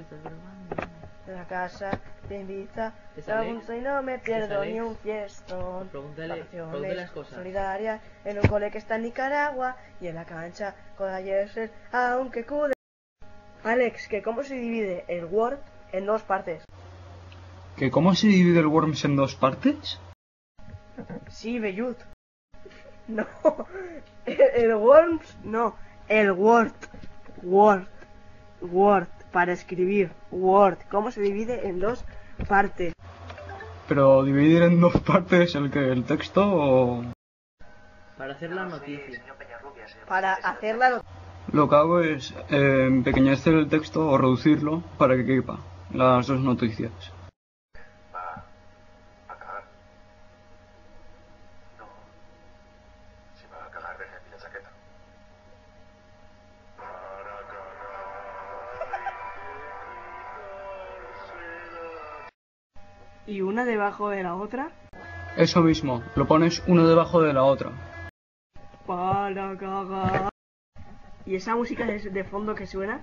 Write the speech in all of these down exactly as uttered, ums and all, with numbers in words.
estás grabando. En la casa te invita, ¿Te sale? aún y no me pierdo sale? ni un fiestón. Pregúntale, Vacaciones pregúntale las cosas. solidarias en un cole que está en Nicaragua y en la cancha con ayer aunque cude. Alex, que cómo se divide el Word en dos partes. ¿Que cómo se divide el Worms en dos partes? Sí, Beyut. No, el, el Worms, no, el Word, Word, Word, para escribir, Word, cómo se divide en dos partes. Pero dividir en dos partes el que el texto o... Para hacer la noticia. Para hacer la noticia. Lo que hago es eh, empequeñecer el texto o reducirlo para que quepa las dos noticias. Va a cagar. No. Si va a cagar, deja aquí la chaqueta. Para cagar. Y una debajo de la otra. Eso mismo, lo pones uno debajo de la otra. Para cagar. Y esa música de, de fondo que suena.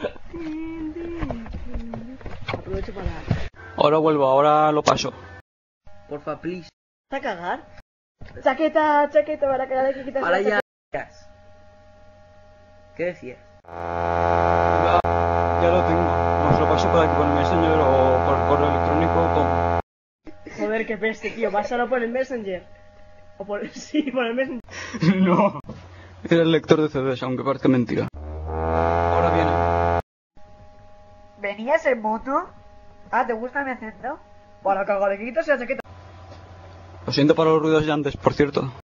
Aprovecho para. Ahora vuelvo, ahora lo paso. Porfa, please. ¿Para cagar? Chaqueta, chaqueta, para cagar hay que quitarse Ahora la ya. ¿Qué decías? Ya, ya lo tengo. Os lo paso por aquí por el Messenger o por correo electrónico como... Joder, qué peste, tío. Pásalo por el Messenger. O por... Sí, por el Messenger. No. Era el lector de C Ds, aunque parezca mentira. Ahora viene. ¿Venías en moto? Ah, ¿te gusta mi acento? Para cagar, hay que quitarse la chaqueta. Lo siento por los ruidos de antes, por cierto.